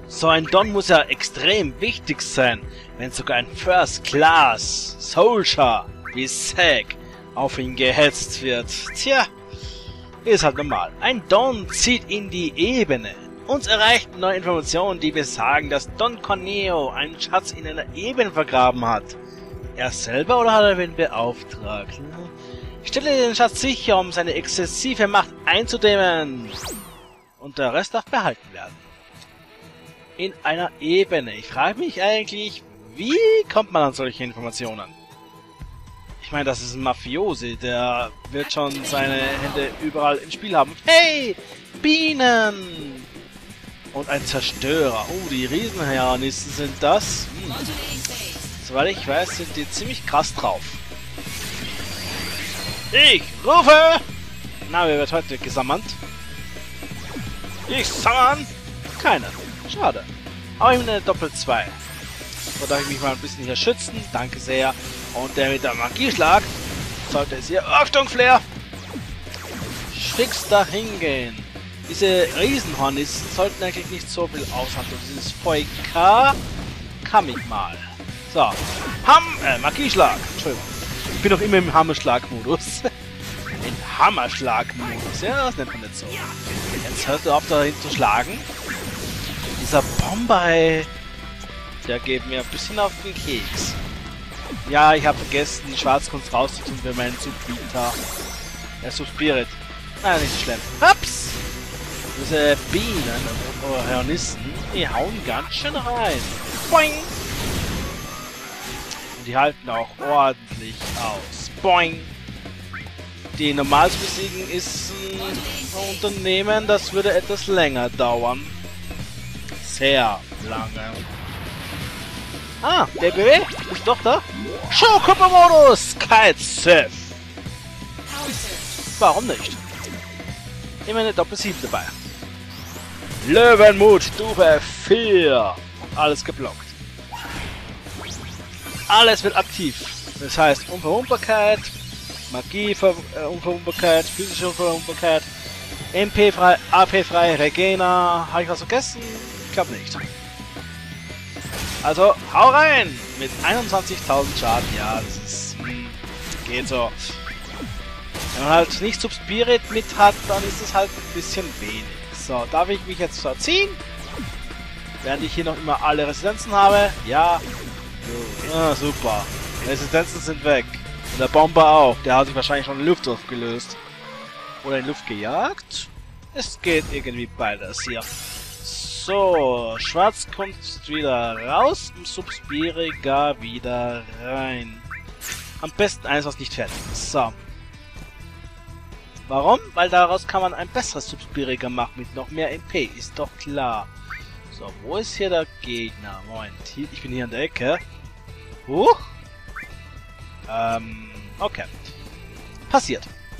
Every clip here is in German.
So ein Don muss ja extrem wichtig sein, wenn sogar ein First Class Soldier wie Zack auf ihn gehetzt wird. Tja, ist halt normal. Ein Don zieht in die Ebene. Uns erreichten neue Informationen, die besagen, dass Don Corneo einen Schatz in einer Ebene vergraben hat. Er selber oder hat er ihn beauftragt? Stelle den Schatz sicher, um seine exzessive Macht einzudämmen. Und der Rest darf behalten werden. In einer Ebene. Ich frage mich eigentlich, wie kommt man an solche Informationen? Ich meine, das ist ein Mafiosi, der wird schon seine Hände überall im Spiel haben. Hey, Bienen! Und ein Zerstörer. Oh, die Riesenherrnisten sind das. Soweit ich weiß, sind die ziemlich krass drauf. Ich rufe! Na, wer wird heute gesammelt? Ich sammern! Keiner. Schade. Aber ich bin eine Doppel 2. So darf ich mich mal ein bisschen hier schützen. Danke sehr. Und der mit der Magieschlag sollte es hier... Achtung, Flair! Fix dahin gehen. Diese Riesenhornisten sollten eigentlich nicht so viel aushalten. Dieses Feuer kann ich mal. So. Magieschlag. Entschuldigung. Ich bin noch immer im Hammerschlag-Modus. Im Hammerschlag-Modus. Ja, das nennt man nicht so. Jetzt hörst du auf, dahin zu schlagen. Dieser Bombay, der geht mir ein bisschen auf den Keks. Ja, ich habe vergessen, die Schwarzkunst rauszutun für meinen Subvita. Der Subspirit. Naja, nicht so schlimm. Ups! Diese Bienen und Hornisten, die hauen ganz schön rein. Boing! Und die halten auch ordentlich aus. Boing! Die normal zu besiegen ist ein Unternehmen, das würde etwas länger dauern. Sehr lange. Ah, der BW ist doch da. Schokobo-Modus! Kite-Surf! Warum nicht? Immer eine Doppel 7 dabei. Löwenmut, Stufe 4. Und alles geblockt. Alles wird aktiv. Das heißt Unverwundbarkeit, Magie, Unverwundbarkeit, physische Unverwundbarkeit, MP frei, AP frei, Regena. Habe ich was vergessen? Ich glaube nicht. Also, hau rein! Mit 21.000 Schaden. Ja, das ist... geht so. Wenn man halt nicht Subspirit mit hat, dann ist es halt ein bisschen wenig. So, darf ich mich jetzt verziehen? Während ich hier noch immer alle Resistenzen habe. Ja. Ah, super. Resistenzen sind weg. Und der Bomber auch. Der hat sich wahrscheinlich schon in Luft aufgelöst. Oder in Luft gejagt. Es geht irgendwie beides hier. So, Schwarzkunst wieder raus, Subspiriga wieder rein. Am besten eins, was nicht fertig ist. So. Warum? Weil daraus kann man ein besseres Subspiriga machen mit noch mehr MP, ist doch klar. So, wo ist hier der Gegner? Moment, ich bin hier an der Ecke. Huch. Okay. Passiert.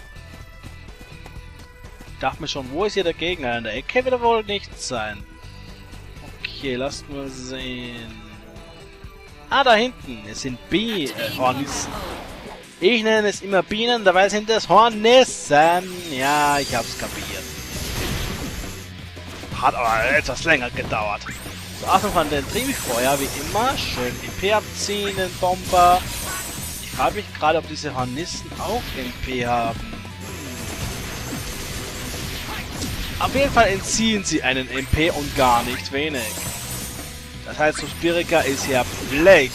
Ich dachte mir schon, wo ist hier der Gegner? An der Ecke wird er wohl nicht sein. Okay, lasst mal sehen. Ah, da hinten. Es sind Hornissen. Ich nenne es immer Bienen, dabei sind es Hornissen. Ja, ich hab's kapiert. Hat aber etwas länger gedauert. So, Achtung von den Triebfeuer, wie immer. Schön MP abziehen, den Bomber. Ich frage mich gerade, ob diese Hornissen auch MP haben. Auf jeden Fall entziehen sie einen MP und gar nicht wenig. Das heißt, Subspirica ist ja Pflicht.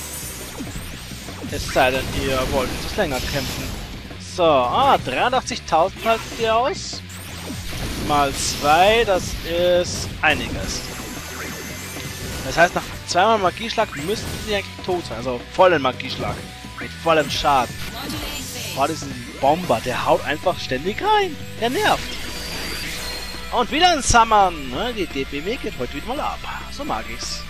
Es sei denn, ihr wollt etwas länger kämpfen. So, 83.000 halten die aus. Mal 2, das ist einiges. Das heißt, nach zweimal Magieschlag müssten sie eigentlich tot sein. Also vollen Magieschlag. Mit vollem Schaden. Boah, diesen Bomber, der haut einfach ständig rein. Der nervt. Und wieder ein Summon. Ne? Die DBW geht heute wieder mal ab. So mag ich's.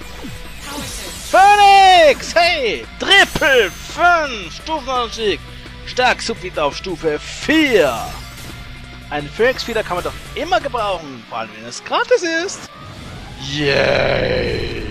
Phoenix! Hey! Triple 5! Stufenanstieg! Stark Subvita auf Stufe 4! Ein Phoenix-Fieder kann man doch immer gebrauchen, vor allem wenn es gratis ist. Yay!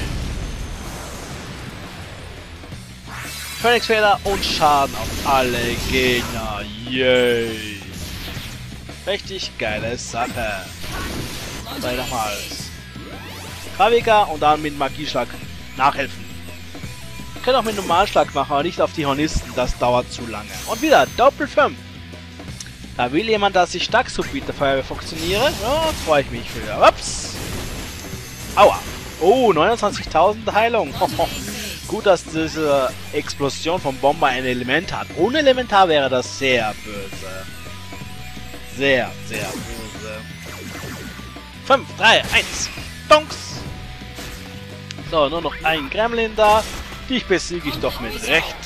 Phoenix-Feder und Schaden auf alle Gegner. Yay! Richtig geile Sache. Sei doch mal. Gravika und dann mit Magieschlag nachhelfen. Wir können auch mit Normalschlag machen, aber nicht auf die Hornisten, das dauert zu lange. Und wieder Doppel 5. Da will jemand, dass ich Starksub mit der Feuerwehr funktioniere. Ja, freue ich mich für. Ups. Aua. Oh, 29.000 Heilung. Gut, dass diese Explosion vom Bomber ein Element hat. Ohne Elementar wäre das sehr böse. Sehr, sehr böse. 5, 3, 1. Donks. So, nur noch ein Gremlin da. Dich besiege ich doch mit Recht.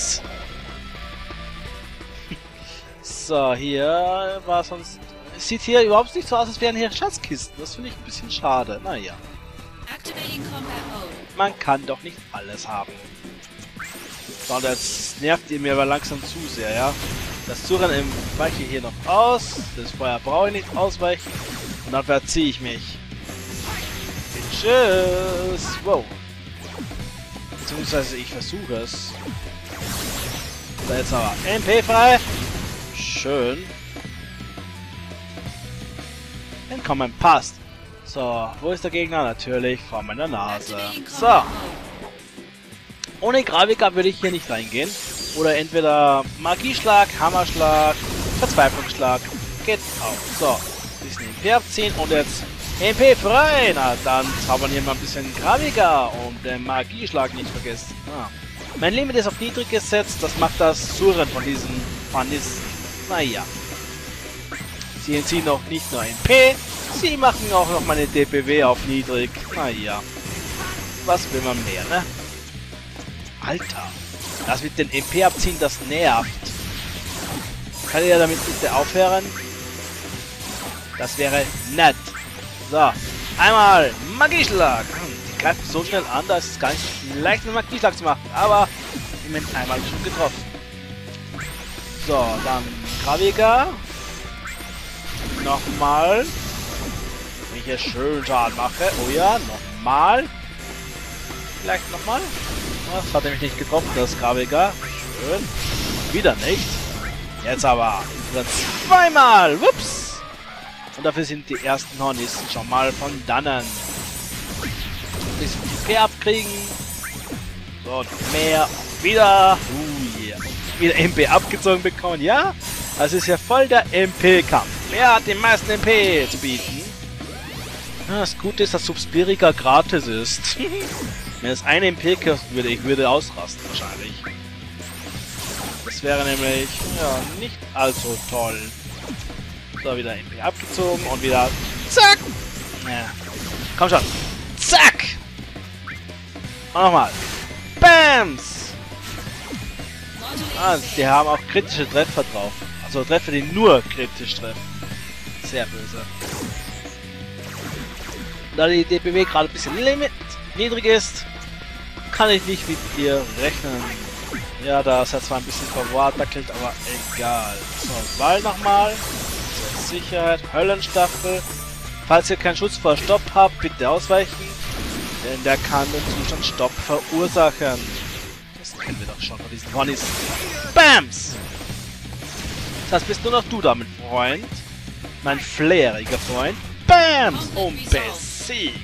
So, hier war sonst... Sieht hier überhaupt nicht so aus, als wären hier Schatzkisten. Das finde ich ein bisschen schade. Naja. Man kann doch nicht alles haben. So, und jetzt nervt ihr mir aber langsam zu sehr, ja? Das Zurennen weiche ich hier noch aus. Das Feuer brauche ich nicht ausweichen. Und dann verziehe ich mich. Tschüss. Wow. Beziehungsweise ich versuche es. So, jetzt aber MP frei. Schön. Entkommen, passt. So, wo ist der Gegner? Natürlich vor meiner Nase. So. Ohne Gravika würde ich hier nicht reingehen. Oder entweder Magieschlag, Hammerschlag, Verzweiflungsschlag. Geht auch. So. Bisschen MP abziehen und jetzt MP frei. Na, dann zaubern hier mal ein bisschen Gravika und den Magieschlag nicht vergessen. Ah. Mein Limit ist auf niedrig gesetzt. Das macht das Surren von diesen Hornisten. Naja. Sie entziehen auch nicht nur MP. Sie machen auch noch meine DPW auf niedrig. Naja. Was will man mehr, ne? Alter. Das mit den MP abziehen, das nervt. Kann ihr damit bitte aufhören? Das wäre nett. So. Einmal Magieschlag. Die greifen so schnell an, da ist es gar nicht leicht, einen Magieschlag zu machen. Aber immerhin einmal schon getroffen. So, dann Gravika. Nochmal. Wenn ich hier schön Schaden mache. Oh ja, nochmal. Vielleicht nochmal. Das hat nämlich nicht getroffen, das Gravika. Schön. Wieder nicht. Jetzt aber. Wieder zweimal. Ups. Und dafür sind die ersten Hornisten schon mal von dannen. Ein bisschen MP abkriegen. So, mehr. Wieder. Yeah. Wieder MP abgezogen bekommen. Ja, das ist ja voll der MP-Kampf. Wer hat den meisten MP zu bieten? Ja, das Gute ist, dass Subspirica gratis ist. Wenn es eine MP kosten würde, ich würde ausrasten wahrscheinlich. Das wäre nämlich, ja, nicht allzu toll. So, wieder MP abgezogen und wieder zack! Ja. Komm schon! Zack! Und nochmal! Bams! Ah, die haben auch kritische Treffer drauf. Also Treffer, die nur kritisch treffen. Sehr böse. Da die DPW gerade ein bisschen niedrig ist, kann ich nicht mit ihr rechnen. Ja, das hat zwar ein bisschen verwahrtackelt, aber egal. So, Wall nochmal. Zur Sicherheit. Höllenstaffel. Falls ihr keinen Schutz vor Stopp habt, bitte ausweichen. Denn der kann den Zustand Stopp verursachen. Das kennen wir doch schon von diesen Hornisten. Bams! Das bist nur noch du damit, Freund. Mein flairiger Freund. Bams! Und besiegt.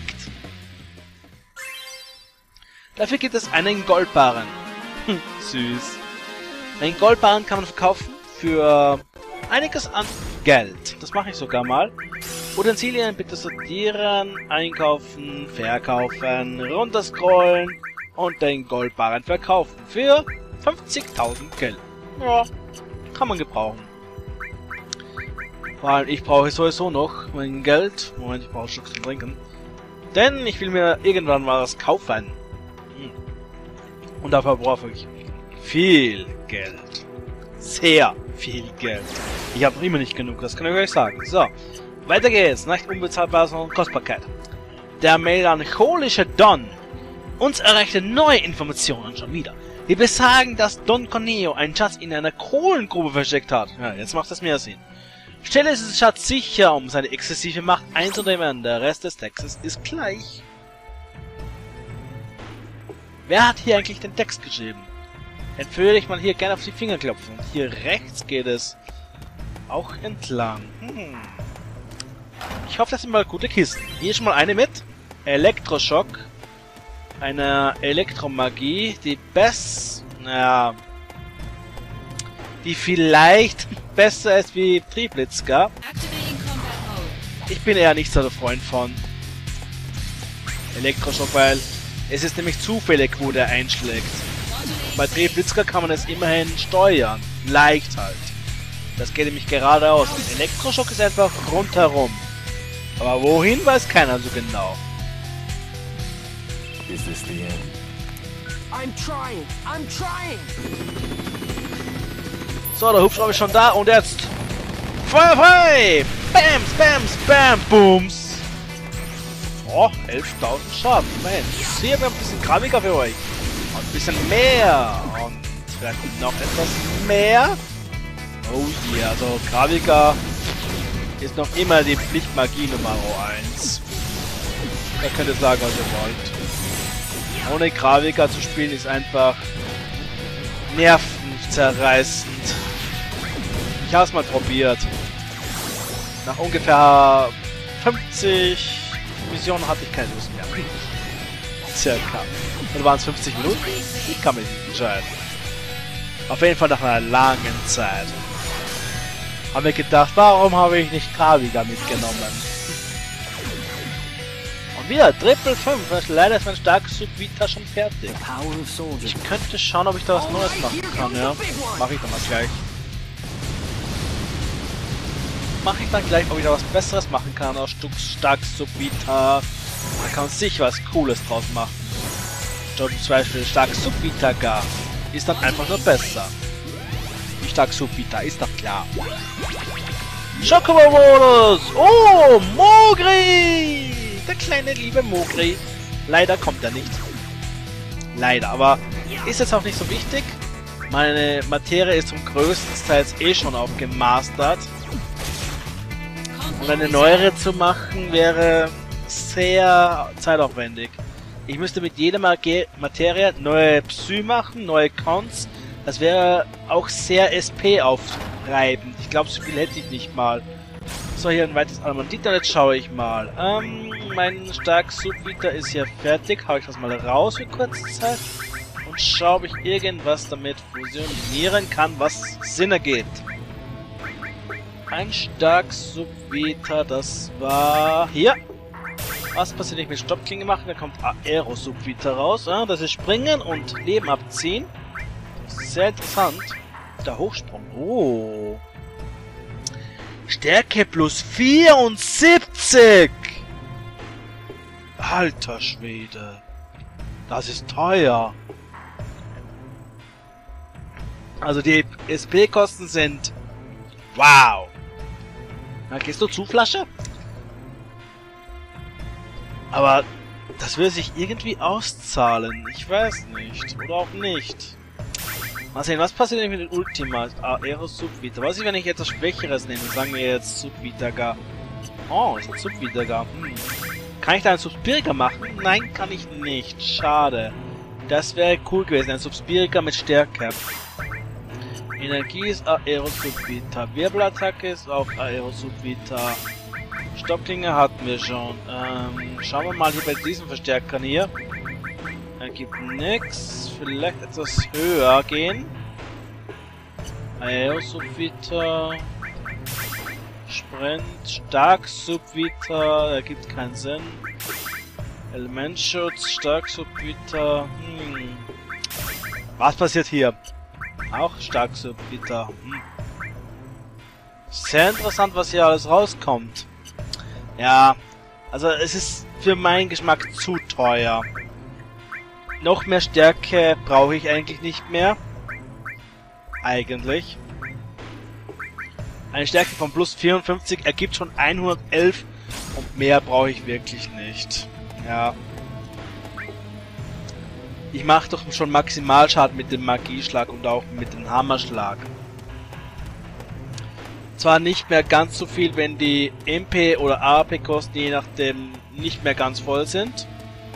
Dafür gibt es einen Goldbarren. Süß. Einen Goldbarren kann man verkaufen für einiges an Geld. Das mache ich sogar mal. Utensilien bitte sortieren, einkaufen, verkaufen, runterscrollen und den Goldbarren verkaufen für 50.000 Geld. Ja, kann man gebrauchen. Vor allem, ich brauche sowieso noch mein Geld. Moment, ich brauche einen Schluck zum Trinken. Denn ich will mir irgendwann mal was kaufen. Und dafür brauche ich viel Geld. Sehr viel Geld. Ich habe noch immer nicht genug, das kann ich euch sagen. So, weiter geht's. Nicht unbezahlbar, sondern Kostbarkeit. Der melancholische Don. Uns erreichte neue Informationen schon wieder. Wir besagen, dass Don Corneo einen Schatz in einer Kohlengrube versteckt hat. Ja, jetzt macht das mehr Sinn. Stelle diesen Schatz sicher, um seine exzessive Macht einzudämmen. Der Rest des Textes ist gleich. Wer hat hier eigentlich den Text geschrieben? Dann würde ich mal hier gerne auf die Finger klopfen. Und hier rechts geht es auch entlang. Ich hoffe, das sind mal gute Kisten. Hier ist schon mal eine mit. Elektroschock, einer Elektromagie, die die vielleicht besser ist wie Triblitzka. Ich bin eher nicht so der Freund von Elektroschock, weil es ist nämlich zufällig, wo der einschlägt. Bei Triblitzka kann man es immerhin steuern, leicht halt. Das geht nämlich geradeaus. Elektroschock ist einfach rundherum. Aber wohin, weiß keiner so genau. Is this the end? I'm trying. So, der Hubschrauber ist schon da und jetzt Feuer frei! Bams, bams, bam, booms! Oh, 11.000 Schaden, immerhin. Hier wäre ein bisschen gramiger für euch. Und ein bisschen mehr. Und vielleicht noch etwas mehr. Oh yeah, also Gravika ist noch immer die Pflichtmagie Nummer 1. Da könnt ihr sagen, was ihr wollt. Ohne Gravika zu spielen ist einfach nervenzerreißend. Ich habe es mal probiert. Nach ungefähr 50 Missionen hatte ich keine Lust mehr. Circa. Oder waren es 50 Minuten? Ich kann mich nicht entscheiden. Auf jeden Fall nach einer langen Zeit. Haben wir gedacht, warum habe ich nicht Gravika mitgenommen? Und wieder Triple 5. Leider ist mein starkes Subvita schon fertig. Ich könnte schauen, ob ich da was Neues machen kann, ja. Mache ich dann mal gleich. Mache ich dann gleich, ob ich da was Besseres machen kann aus starkes Subvita. Da kann man sicher was Cooles draus machen. Zum Beispiel starkes Subvita gar. Ist dann einfach nur besser. Wie stark Subvita, ist doch klar. Schokobo-Modus! Oh, Mogri! Der kleine liebe Mogri. Leider kommt er nicht. Leider, aber ist jetzt auch nicht so wichtig. Meine Materie ist zum größten Teil eh schon aufgemastert. Und eine neuere zu machen wäre sehr zeitaufwendig. Ich müsste mit jeder Materie neue Psy machen, neue Cons. Das wäre auch sehr SP aufreibend. Ich glaube, so viel hätte ich nicht mal. So, hier ein weiteres Almandita. Jetzt schaue ich mal. Mein starkes Subvita ist hier fertig. Hau ich das mal raus für kurze Zeit. Und schaue, ob ich irgendwas damit fusionieren kann, was Sinn ergibt. Ein starkes Subvita, das war hier. Was passiert, wenn ich mit Stoppklinge mache? Da kommt Aero-Subvita raus. Das ist Springen und Leben abziehen. Das ist sehr interessant. Der Hochsprung. Oh. Stärke plus 74. Alter Schwede. Das ist teuer. Also die SP-Kosten sind... Wow. Na, gehst du zu, Flasche? Aber das will sich irgendwie auszahlen. Ich weiß nicht. Oder auch nicht. Mal sehen, was passiert denn mit den Ultima? Aero Subvita. Was ist, wenn ich etwas Schwächeres nehme? Sagen wir jetzt Subvita gar. Oh, ist ein Subvita gar. Kann ich da einen Subspirica machen? Nein, kann ich nicht. Schade. Das wäre cool gewesen. Ein Subspirica mit Stärke. Energie ist Aero Subvita. Wirbelattacke ist auch Aero Subvita. Stoppklinge hatten wir schon. Schauen wir mal hier bei diesen Verstärkern hier. Er gibt nix. Vielleicht etwas höher gehen. Aero Subvita. Sprint. Stark Subvita. Er gibt keinen Sinn. Elementschutz. Stark Subvita. Was passiert hier? Auch stark Subvita. Sehr interessant, was hier alles rauskommt. Ja, also es ist für meinen Geschmack zu teuer. Noch mehr Stärke brauche ich eigentlich nicht mehr. Eigentlich. Eine Stärke von plus 54 ergibt schon 111 und mehr brauche ich wirklich nicht. Ja. Ich mache doch schon Maximalschaden mit dem Magieschlag und auch mit dem Hammerschlag. Zwar nicht mehr ganz so viel, wenn die MP oder AP Kosten je nachdem nicht mehr ganz voll sind.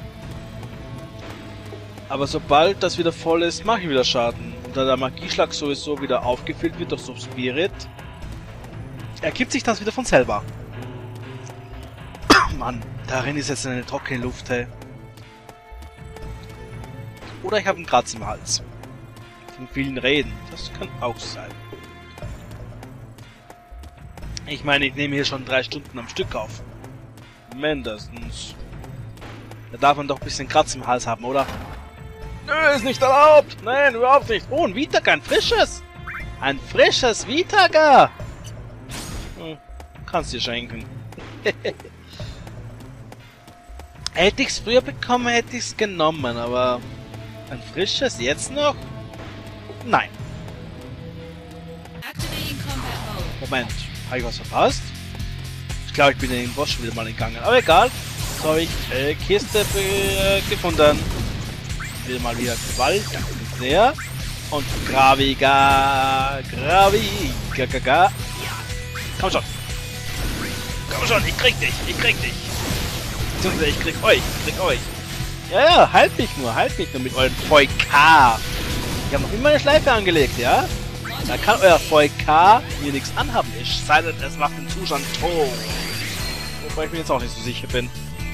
Aber sobald das wieder voll ist, mache ich wieder Schaden. Und da der Magieschlag sowieso wieder aufgefüllt wird durch Subspirit, ergibt sich das wieder von selber. Mann. Darin ist jetzt eine trockene Luft, hey. Oder ich habe einen Kratz im Hals. Von vielen Reden. Das kann auch sein. Ich meine, ich nehme hier schon 3 Stunden am Stück auf. Mindestens. Da darf man doch ein bisschen Kratz im Hals haben, oder? Nö, ist nicht erlaubt! Nein, überhaupt nicht! Oh, ein Vitaga, ein frisches! Ein frisches Vitaga! Kannst dir schenken. Hätte ich's früher bekommen, hätte ich's genommen, aber... Ein frisches jetzt noch? Nein. Moment, habe ich was verpasst? Ich glaube, ich bin in den Boss schon wieder mal gegangen. Aber egal. So habe ich Kiste gefunden. Wieder mal wieder Gewalt. Danke sehr. Und Graviga. Komm schon. Komm schon, ich krieg dich. Beziehungsweise ich krieg euch. Ja, halt mich nur mit euren VK. Ich habe noch immer eine Schleife angelegt, ja? Da kann euer VK mir nichts anhaben. Es sei denn, es macht den Zustand tot. Wobei ich mir jetzt auch nicht so sicher bin.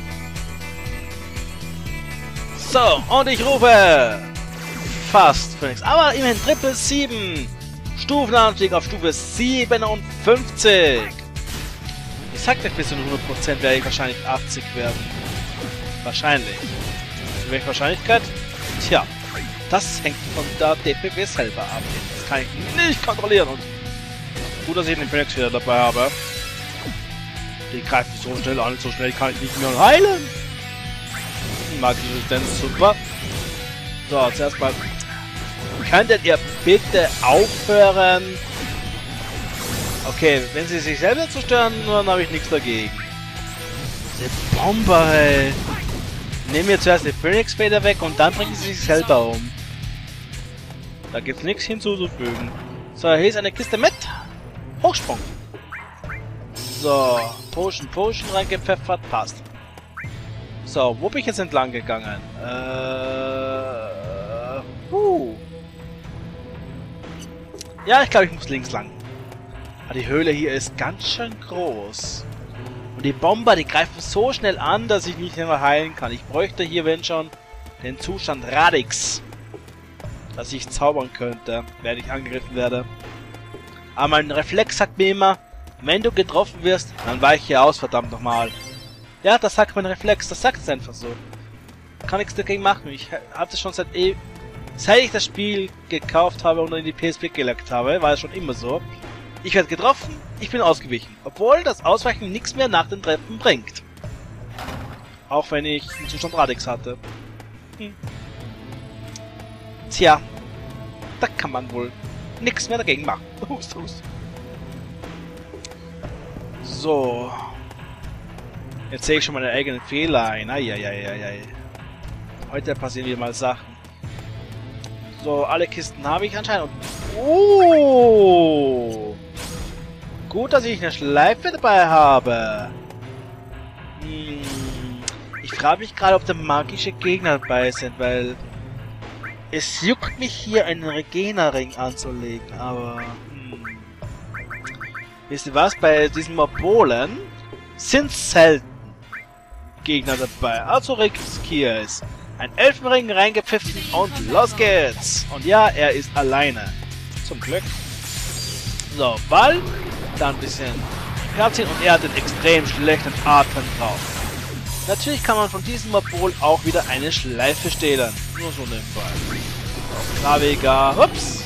So, und ich rufe fast Phoenix. Aber immerhin Triple 7. Stufenanstieg auf Stufe 57. Ich sag euch, bis zu 100% werde ich wahrscheinlich 80 werden. Wahrscheinlich. Für welche Wahrscheinlichkeit? Tja, das hängt von der DPW selber ab. Das kann ich nicht kontrollieren. Und gut, dass ich den Phoenix wieder dabei habe. Die greift so schnell an, so schnell kann ich nicht mehr heilen. Magische Resistenz, super. So, zuerst mal. Könntet ihr bitte aufhören? Okay, wenn sie sich selber zerstören, dann habe ich nichts dagegen. Diese Bomber, ey. Nehmen wir zuerst die Phoenix-Feder weg und dann bringen sie sich selber um. Da gibt's nichts hinzuzufügen. So, hier ist eine Kiste mit Hochsprung. So, Potion reingepfeffert, passt. So, wo bin ich jetzt entlang gegangen? Ja, ich glaube, ich muss links lang. Aber die Höhle hier ist ganz schön groß. Und die Bomber, die greifen so schnell an, dass ich nicht mehr heilen kann. Ich bräuchte hier, wenn schon, den Zustand Radix. Dass ich zaubern könnte, wenn ich angegriffen werde. Aber mein Reflex sagt mir immer, wenn du getroffen wirst, dann weiche aus, verdammt nochmal. Ja, das sagt mein Reflex, das sagt es einfach so. Kann nichts dagegen machen. Ich habe das schon seit ich das Spiel gekauft habe und in die PSP gelegt habe, war es schon immer so. Ich werde getroffen, ich bin ausgewichen. Obwohl das Ausweichen nichts mehr nach den Treffen bringt. Auch wenn ich einen Zustand Radix hatte. Tja, da kann man wohl nichts mehr dagegen machen. Hust. So. Jetzt sehe ich schon meine eigenen Fehler ein. Eieieiei. Heute passieren wieder mal Sachen. So, alle Kisten habe ich anscheinend. Oh! Gut, dass ich eine Schleife dabei habe. Ich frage mich gerade, ob da magische Gegner dabei sind, weil es juckt mich hier einen Regena-Ring anzulegen, aber wisst ihr was? Bei diesen Mobolen sind selten Gegner dabei, also riskiere es. Ein Elfenring reingepfiffen und los geht's! Und ja, er ist alleine. Zum Glück. So, Ball. Dann ein bisschen Herzchen und er hat den extrem schlechten Atem drauf. Natürlich kann man von diesem Mobol auch wieder eine Schleife stehlen. Nur so nebenbei. Graviga. Ups.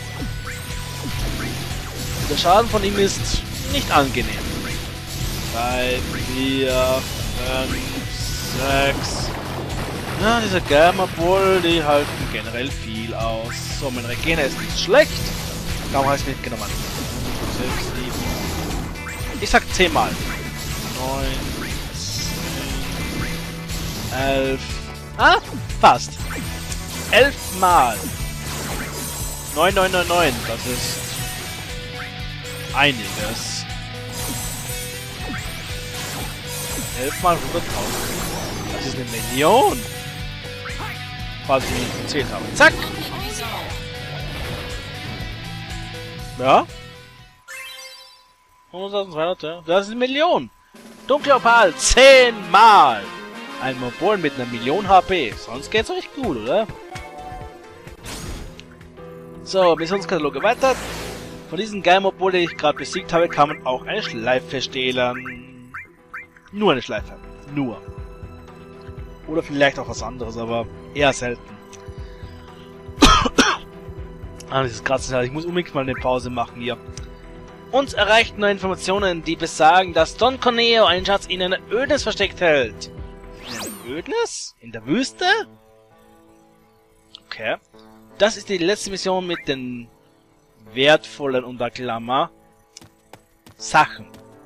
Der Schaden von ihm ist nicht angenehm. 3, 4, 5, 6. Ja, diese Gamma-Bull, die halten generell viel aus. So, mein Regena ist nicht schlecht. Darum habe ich es mitgenommen. 6, 7. Ich sag 10 Mal. 9, 10, 11. Ah, fast. 11 Mal. 9999, das ist einiges. 11 mal 100.000. Das ist eine Million. Falls ich nicht gezählt habe. Zack! Ja? 100.200, ja. Das ist eine Million. Dunkle Opal 10 Mal. Ein Mobol mit einer Million HP. Sonst geht's euch gut, oder? So, Missionskatalog erweitert. Von diesen geilen Mobol, den ich gerade besiegt habe, kann man auch eine Schleife stehlen. Nur eine Schleife. Nur. Oder vielleicht auch was anderes, aber eher selten. Ah, dieses Kratzen, ich muss unbedingt mal eine Pause machen hier. Uns erreichten neue Informationen, die besagen, dass Don Corneo einen Schatz in einer Ödnis versteckt hält. In einer Ödnis? In der Wüste? Okay. Das ist die letzte Mission mit den wertvollen unter Klammer Sachen.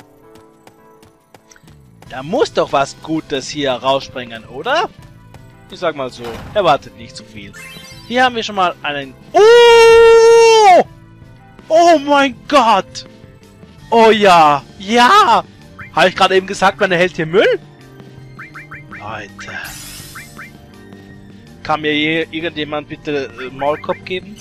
Da muss doch was Gutes hier rausspringen, oder? Ich sag mal so, erwartet nicht zu viel. Hier haben wir schon mal einen... Oh! Oh mein Gott! Oh ja! Ja! Habe ich gerade eben gesagt, man erhält hier Müll? Leute. Kann mir irgendjemand bitte Maulkorb geben?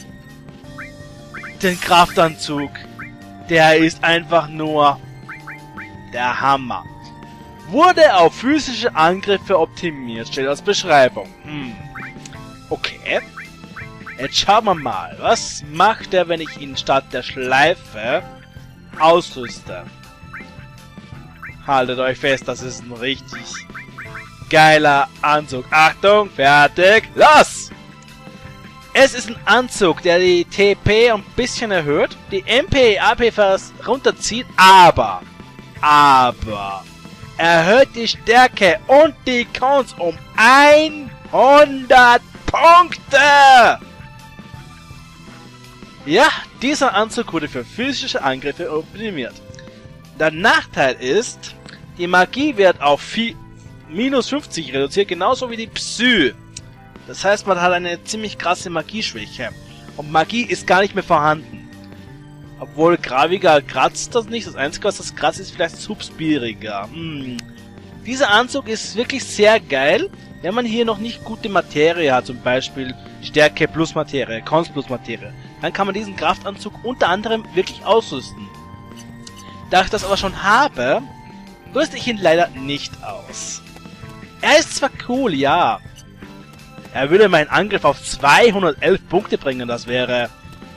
Den Kraftanzug. Der ist einfach nur der Hammer. Wurde auf physische Angriffe optimiert, steht als Beschreibung. Okay. Jetzt schauen wir mal, was macht er, wenn ich ihn statt der Schleife ausrüste? Haltet euch fest, das ist ein richtig geiler Anzug. Achtung, fertig, los! Es ist ein Anzug, der die TP ein bisschen erhöht, die MP, AP fast runterzieht, aber erhöht die Stärke und die Cons um 100 Punkte! Ja, dieser Anzug wurde für physische Angriffe optimiert. Der Nachteil ist, die Magie wird auf minus 50 reduziert, genauso wie die Psy. Das heißt, man hat eine ziemlich krasse Magieschwäche. Und Magie ist gar nicht mehr vorhanden. Obwohl Graviger kratzt das nicht. Das Einzige, was das kratzt, ist vielleicht Subspiriger. Dieser Anzug ist wirklich sehr geil, wenn man hier noch nicht gute Materie hat. Zum Beispiel Stärke plus Materie, Cons plus Materie. Dann kann man diesen Kraftanzug unter anderem wirklich ausrüsten. Da ich das aber schon habe, rüste ich ihn leider nicht aus. Er ist zwar cool, ja. Er würde meinen Angriff auf 211 Punkte bringen, das wäre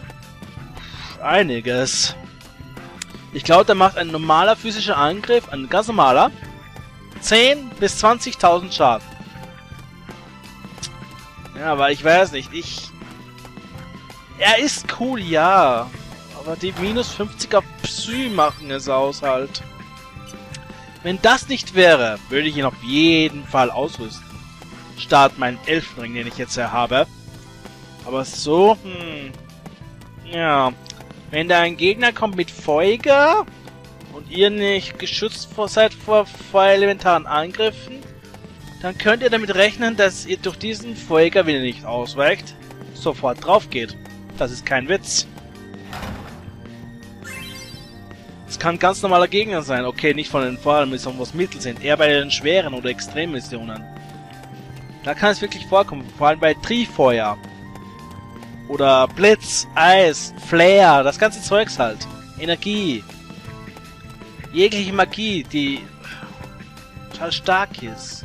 einiges. Ich glaube, da macht ein normaler physischer Angriff, ein ganz normaler, 10 bis 20.000 Schaden. Ja, aber ich weiß nicht, er ist cool, ja. Aber die minus 50er Psy machen es aus halt. Wenn das nicht wäre, würde ich ihn auf jeden Fall ausrüsten. Statt meinen Elfenring, den ich jetzt habe. Aber so, ja. Wenn da ein Gegner kommt mit Feuer und ihr nicht geschützt seid vor elementaren Angriffen, dann könnt ihr damit rechnen, dass ihr durch diesen Feuer, wenn ihr nicht ausweicht, sofort drauf geht. Das ist kein Witz. Es kann ein ganz normaler Gegner sein. Okay, nicht von den Vordermissionen, was Mittel sind. Eher bei den schweren oder Extremmissionen. Da kann es wirklich vorkommen. Vor allem bei Trifeuer. Oder Blitz, Eis, Flare. Das ganze Zeugs halt. Energie. Jegliche Magie, die total stark ist.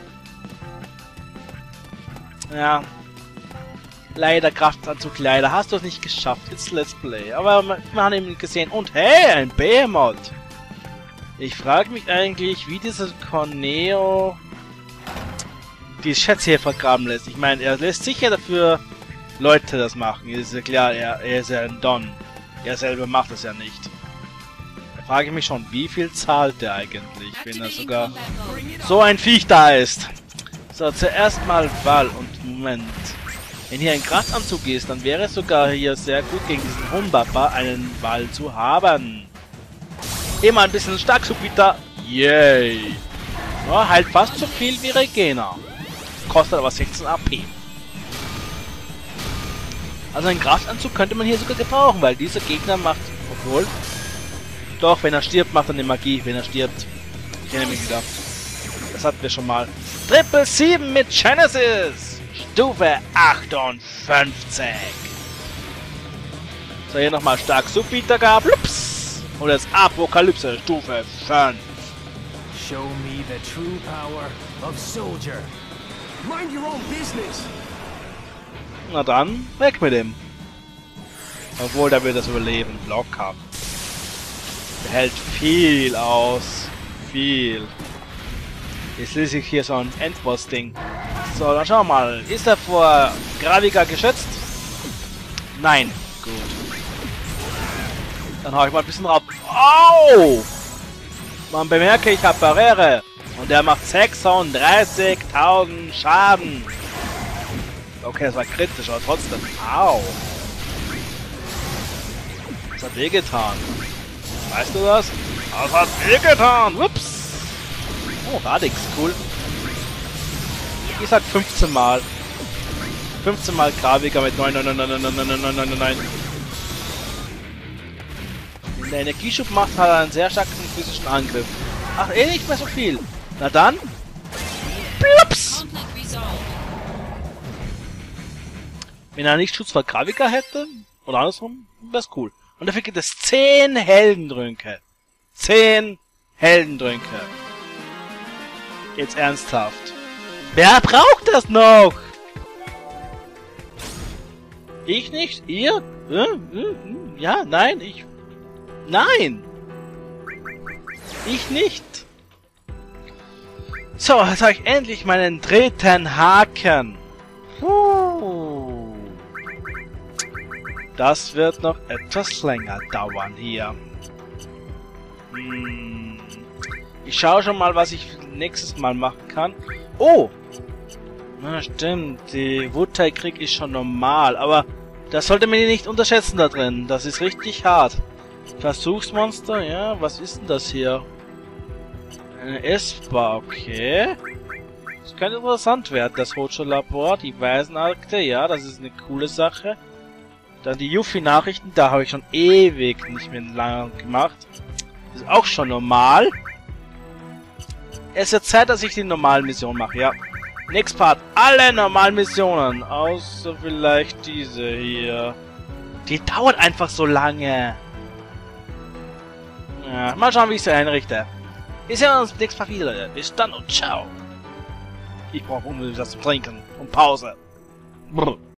Ja. Leider, Kraftanzug, leider. Hast du es nicht geschafft. It's Let's Play. Aber wir haben ihn gesehen. Und hey, ein Behemoth. Ich frage mich eigentlich, wie dieser Corneo die Schätze hier vergraben lässt. Ich meine, er lässt sicher dafür Leute das machen. Ist ja klar, er ist ja ein Don. Er selber macht das ja nicht. Da frage ich mich schon, wie viel zahlt der eigentlich, wenn er sogar so ein Viech da ist. So, zuerst mal Wall und Moment. Wenn hier ein Kraftanzug ist, dann wäre es sogar hier sehr gut gegen diesen Humbappa einen Wall zu haben. Immer ein bisschen Starksubiter. Yay. Ja, halt fast so viel wie Regena. Kostet aber 16 AP. Also einen Kraftanzug könnte man hier sogar gebrauchen, weil dieser Gegner macht, obwohl, doch, wenn er stirbt, macht er eine Magie, wenn er stirbt. Ich erinnere mich wieder. Das hatten wir schon mal. 777 mit Genesis! Stufe 58! So, hier nochmal stark Subbieter gab. Lups! Und jetzt Apokalypse, Stufe 5. Show me the true power of soldier. Mind your own business. Na dann, weg mit ihm. Obwohl, der wird das überleben. Locker. Der hält viel aus. Viel. Jetzt lese ich hier so ein Endboss-Ding. So, dann schauen wir mal. Ist er vor Gravika geschützt? Nein. Gut. Dann hau ich mal ein bisschen drauf. Au! Man bemerke, ich habe Barriere. Und der macht 36.000 Schaden. Okay, das war kritisch, aber trotzdem. Au! Das hat wehgetan. Weißt du das? Das hat wehgetan! Ups! Oh, Radix, cool. Ich sag 15 Mal. 15 Mal Gravika mit 9. Der Energieschub macht halt einen sehr starken physischen Angriff. Ach, eh nicht mehr so viel. Na dann. Plups! Wenn er nicht Schutz vor Gravika hätte, oder andersrum, wär's cool. Und dafür gibt es 10 Heldendrünke. 10 Heldendrünke. Jetzt ernsthaft. Wer braucht das noch? Ich nicht? Ihr? Ja, nein, ich... Nein! Ich nicht! So, jetzt habe ich endlich meinen dritten Haken. Das wird noch etwas länger dauern hier. Ich schaue schon mal, was ich nächstes Mal machen kann. Oh! Na stimmt, die Wutai-Krieg ist schon normal, aber das sollte man nicht unterschätzen da drin. Das ist richtig hart. Versuchsmonster, ja, was ist denn das hier? Eine S-Bar, okay. Das könnte interessant werden, das Hocho-Labor, die Waisenakte, ja, das ist eine coole Sache. Dann die Yuffie-Nachrichten, da habe ich schon ewig nicht mehr lange gemacht. Das ist auch schon normal. Es wird Zeit, dass ich die normalen Missionen mache, ja. Next Part, alle normalen Missionen, außer vielleicht diese hier. Die dauert einfach so lange. Ja, mal schauen, wie ich sie einrichte. Wir sehen uns nächstes Mal wieder. Bis dann und ciao. Ich brauche unbedingt was zu trinken und Pause. Brr.